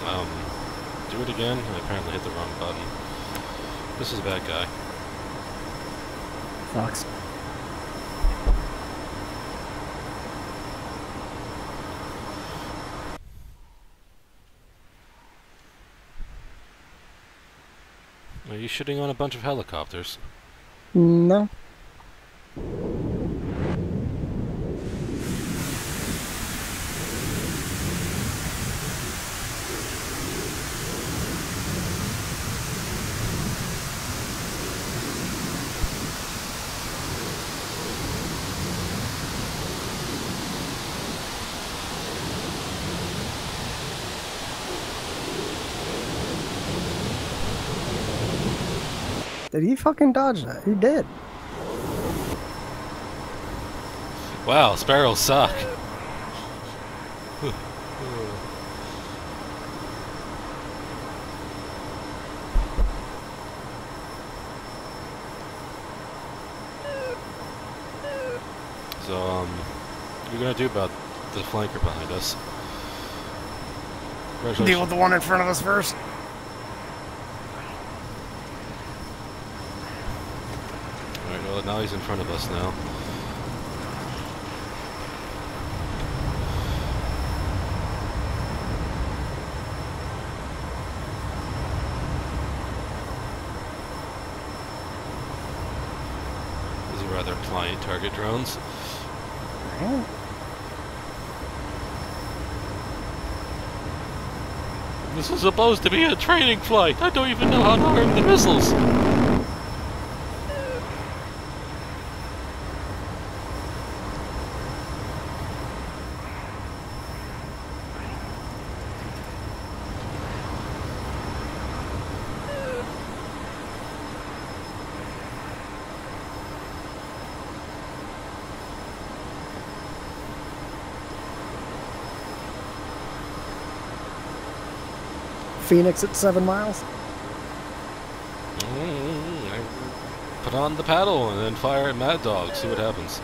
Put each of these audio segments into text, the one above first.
Um, do it again. I apparently hit the wrong button. This is a bad guy. Fox. Are you shitting on a bunch of helicopters? No. Did he fucking dodge that? He did. Wow, sparrows suck. So, what are you gonna do about the flanker behind us? Deal with the one in front of us first. Alright, well, now he's in front of us now. These are rather pliant target drones. Right. This is supposed to be a training flight. I don't even know how to arm the missiles. Phoenix at 7 miles. Put on the paddle and then fire at Mad Dog. See what happens.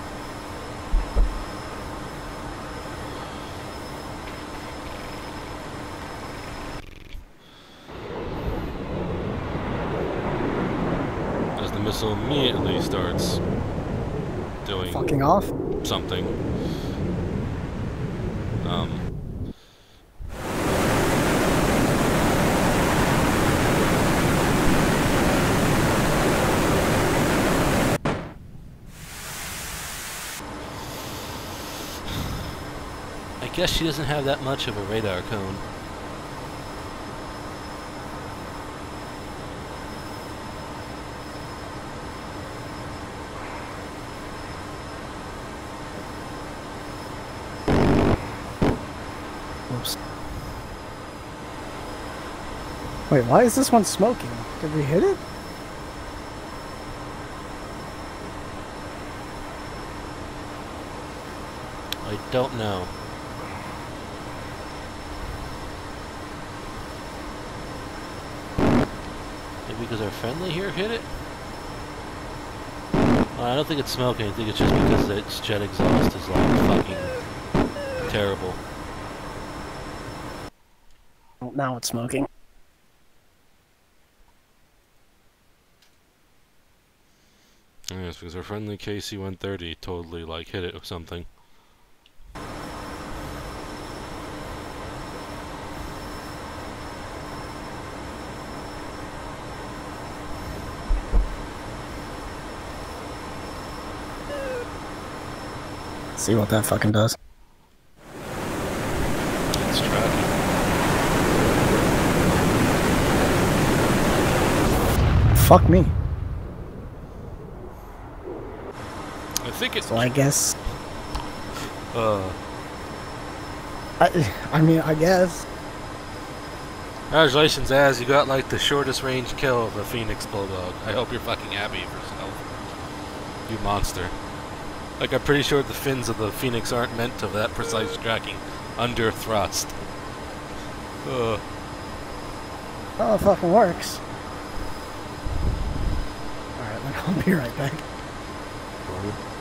As the missile immediately starts doing Fucking off. something. I guess she doesn't have that much of a radar cone. Whoops. Wait, why is this one smoking? Did we hit it? I don't know. Maybe because our friendly here hit it? I don't think it's smoking. I think it's just because its jet exhaust is like fucking terrible. Well, now it's smoking. Yes, because our friendly KC-130 totally like hit it with something. See what that fucking does. It's tracking. Fuck me. I think it's. So I guess. Uh. I mean, I guess. Congratulations, Az. You got like the shortest range kill of a Phoenix Bulldog. I hope you're fucking happy with yourself. You monster. Like, I'm pretty sure the fins of the Phoenix aren't meant to that precise tracking. Under thrust. Oh, it fucking works. Alright, I'll be right back.